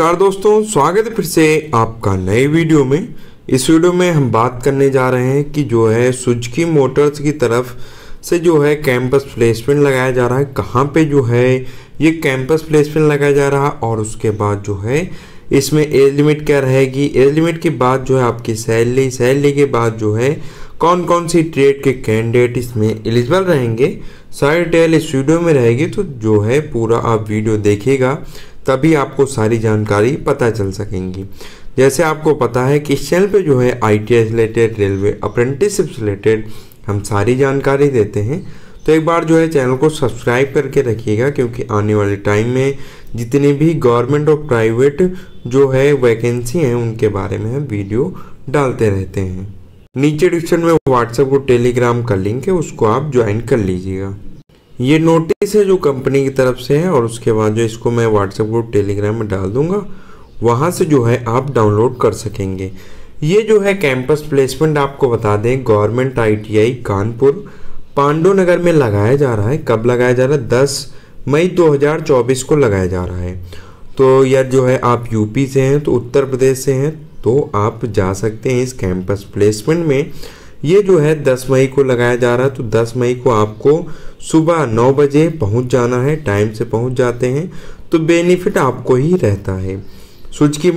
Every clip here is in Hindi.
नमस्कार दोस्तों, स्वागत है फिर से आपका नए वीडियो में। इस वीडियो में हम बात करने जा रहे हैं कि जो है सुजुकी मोटर्स की तरफ से जो है कैंपस प्लेसमेंट लगाया जा रहा है। कहाँ पे जो है ये कैंपस प्लेसमेंट लगाया जा रहा है और उसके बाद जो है इसमें एज लिमिट क्या रहेगी, एज लिमिट के बाद जो है आपकी सैलरी के बाद जो है कौन कौन सी ट्रेड के कैंडिडेट इसमें एलिजिबल रहेंगे, सारी डिटेल इस वीडियो में रहेगी। तो जो है पूरा आप वीडियो देखिएगा तभी आपको सारी जानकारी पता चल सकेंगी। जैसे आपको पता है कि इस चैनल पे जो है ITI से रिलेटेड, रेलवे अप्रेंटिसशिप से रिलेटेड हम सारी जानकारी देते हैं। तो एक बार जो है चैनल को सब्सक्राइब करके रखिएगा, क्योंकि आने वाले टाइम में जितनी भी गवर्नमेंट और प्राइवेट जो है वैकेंसी हैं उनके बारे में हम वीडियो डालते रहते हैं। नीचे डिस्क्रिप्शन में व्हाट्सएप और टेलीग्राम का लिंक है, उसको आप ज्वाइन कर लीजिएगा। ये नोटिस है जो कंपनी की तरफ से है और उसके बाद जो इसको मैं व्हाट्सएप ग्रुप टेलीग्राम में डाल दूंगा, वहाँ से जो है आप डाउनलोड कर सकेंगे। ये जो है कैंपस प्लेसमेंट आपको बता दें गवर्नमेंट ITI कानपुर पांडु नगर में लगाया जा रहा है। कब लगाया जा रहा है? 10 मई 2024 को लगाया जा रहा है। तो यार जो है आप यूपी से हैं तो उत्तर प्रदेश से हैं तो आप जा सकते हैं इस कैंपस प्लेसमेंट में। ये जो है 10 मई को लगाया जा रहा है, तो 10 मई को आपको सुबह 9 बजे पहुंच जाना है। टाइम से पहुंच जाते हैं तो बेनिफिट आपको ही रहता है। सुजुकी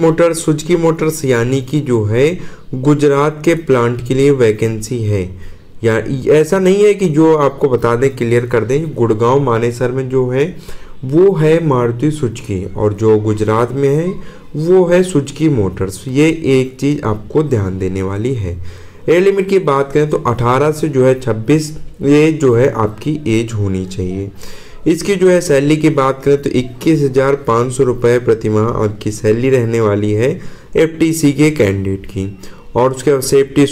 मोटर्स यानी कि जो है गुजरात के प्लांट के लिए वैकेंसी है। या ऐसा नहीं है कि जो आपको बता दें, क्लियर कर दें, गुड़गांव मानेसर में जो है वो है मारुति सुजुकी और जो गुजरात में है वो है सुजुकी मोटर्स। ये एक चीज़ आपको ध्यान देने वाली है। एज लिमिट की बात करें तो 18 से जो है 26 ये जो है आपकी एज होनी चाहिए। इसकी जो है सैलरी की बात करें तो 21,500 रुपये प्रतिमाह आपकी सैलरी रहने वाली है FTC के कैंडिडेट की। और उसके बाद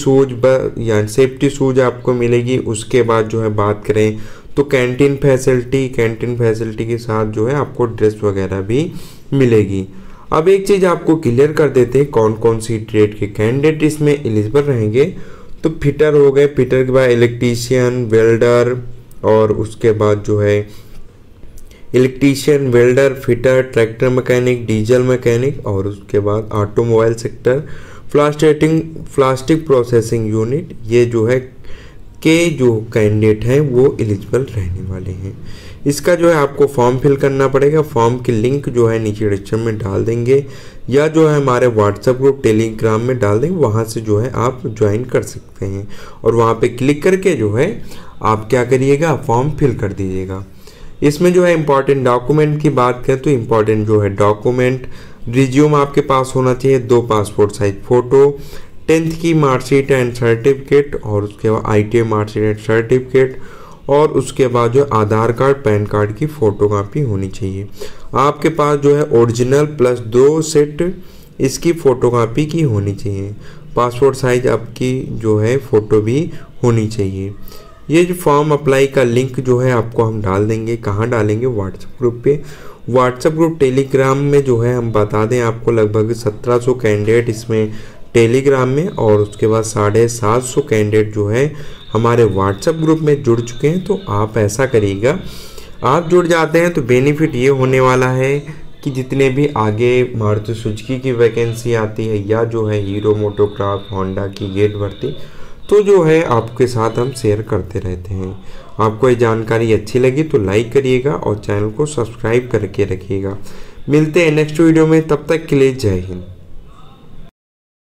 सेफ्टी शूज आपको मिलेगी। उसके बाद जो है बात करें तो कैंटीन फैसिलिटी के साथ जो है आपको ड्रेस वगैरह भी मिलेगी। अब एक चीज़ आपको क्लियर कर देते हैं कौन कौन सी ट्रेड के कैंडिडेट इसमें एलिजिबल रहेंगे। तो फिटर हो गए, फिटर के बाद इलेक्ट्रीशियन, वेल्डर, और उसके बाद जो है electrician, welder, fitter, tractor mechanic, diesel mechanic, और उसके बाद automobile sector, plastic processing unit, ये जो है के जो कैंडिडेट हैं वो एलिजिबल रहने वाले हैं। इसका जो है आपको फॉर्म फिल करना पड़ेगा। फॉर्म की लिंक जो है नीचे डिस्क्रिप्शन में डाल देंगे या जो है हमारे व्हाट्सएप ग्रुप टेलीग्राम में डाल देंगे, वहाँ से जो है आप ज्वाइन कर सकते हैं। और वहाँ पे क्लिक करके जो है आप क्या करिएगा, फॉर्म फिल कर दीजिएगा। इसमें जो है इम्पॉर्टेंट डॉक्यूमेंट की बात करें तो इम्पॉर्टेंट जो है डॉक्यूमेंट, रिज्यूम आपके पास होना चाहिए, 2 पासपोर्ट साइज फ़ोटो, 10th की मार्कशीट एंड सर्टिफिकेट, और उसके बाद ITI मार्कशीट एंड सर्टिफिकेट, और उसके बाद जो आधार कार्ड, पैन कार्ड की फ़ोटोकॉपी होनी चाहिए। आपके पास जो है ओरिजिनल प्लस 2 सेट इसकी फ़ोटोकॉपी की होनी चाहिए। पासपोर्ट साइज आपकी जो है फ़ोटो भी होनी चाहिए। ये जो फॉर्म अप्लाई का लिंक जो है आपको हम डाल देंगे। कहाँ डालेंगे? व्हाट्सएप ग्रुप पे। व्हाट्सएप ग्रुप टेलीग्राम में जो है हम बता दें आपको लगभग 1700 कैंडिडेट इसमें टेलीग्राम में, और उसके बाद 750 कैंडिडेट जो है हमारे व्हाट्सएप ग्रुप में जुड़ चुके हैं। तो आप ऐसा करिएगा, आप जुड़ जाते हैं तो बेनिफिट ये होने वाला है कि जितने भी आगे मारुति सुजुकी की वैकेंसी आती है या जो है हीरो मोटोकॉर्प, होंडा की गेट भर्ती, तो जो है आपके साथ हम शेयर करते रहते हैं। आपको ये जानकारी अच्छी लगी तो लाइक करिएगा और चैनल को सब्सक्राइब करके रखिएगा। मिलते हैं नेक्स्ट वीडियो में, तब तक के लिए जय हिंद।